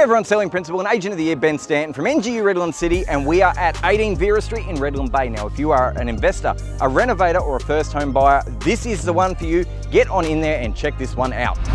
everyone, Selling Principal and Agent of the Year Ben Stanton from NGU Redland City, and we are at 18 Vera Street in Redland Bay. Now, if you are an investor, a renovator or a first home buyer, this is the one for you. Get on in there and check this one out.